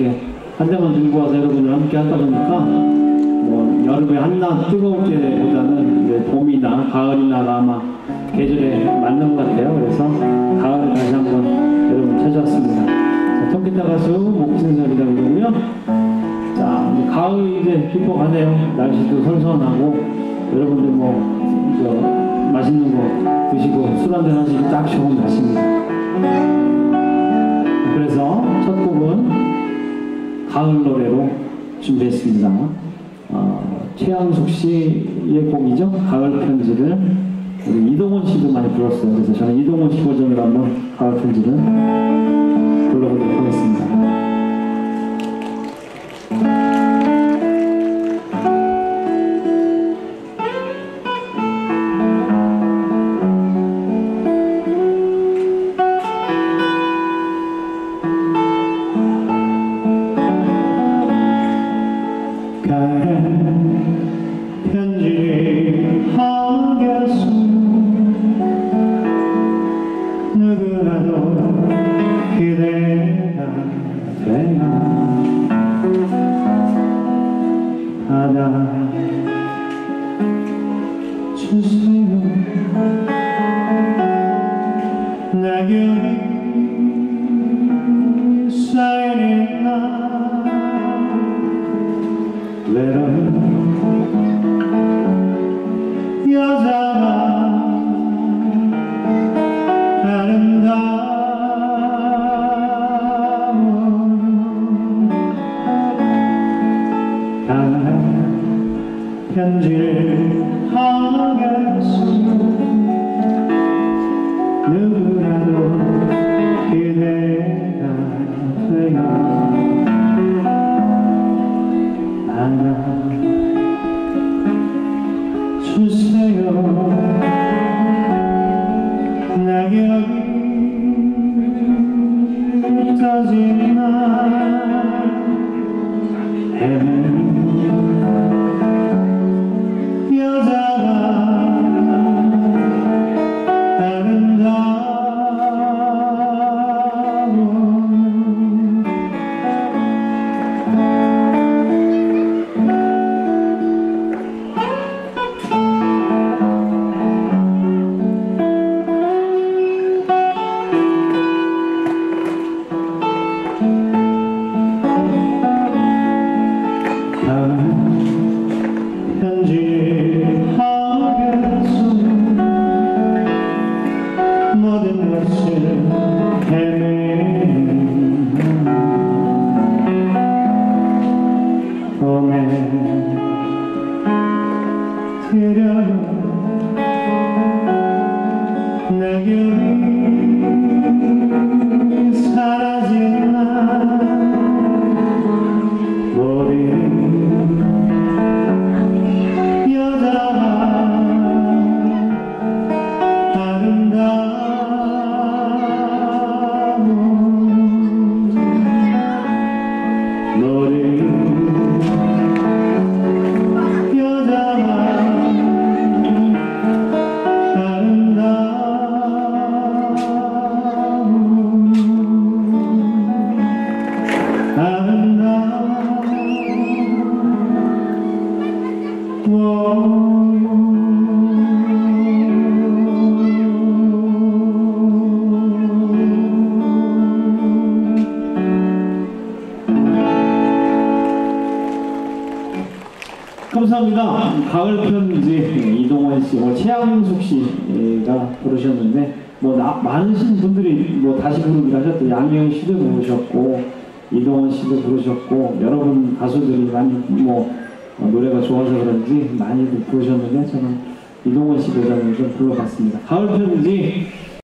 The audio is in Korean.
이렇게 한 대만 들고 와서 여러분들 함께 하다 보니까 뭐 여름에 한낮 뜨거울 때보다는 이제 봄이나 가을이나 아마 계절에 맞는 것 같아요. 그래서 가을에 다시 한번 여러분 찾아왔습니다. 자, 통기타 가수 목진설이라고 그러고요. 자, 이제 가을이 이제 깊어가네요. 날씨도 선선하고 여러분들 뭐 맛있는 거 드시고 술 한잔 하시기 딱 좋은 날씨입니다. 그래서 첫 곡은 가을 노래로 준비했습니다. 최양숙 씨의 곡이죠. 가을 편지를 우리 이동원 씨도 많이 불렀어요. 그래서 저는 이동원 씨 버전으로 한번 가을 편지를 불러보도록 하겠습니다. 편지를 하겠소. 누구라도 그대가 되어 안아주세요. 낙엽이 떠진 날 헤매는 감사합니다. 가을 편지 이동원 씨, 최양숙 씨가 부르셨는데 많으신 분들이 다시 부르기로 하셨고 양희영 씨도 부르셨고 이동원 씨도 부르셨고 여러분 가수들이 많이 노래가 좋아서 그런지 많이들 부르셨는데 저는 이동원 씨 버전을 좀 불러봤습니다. 가을 편지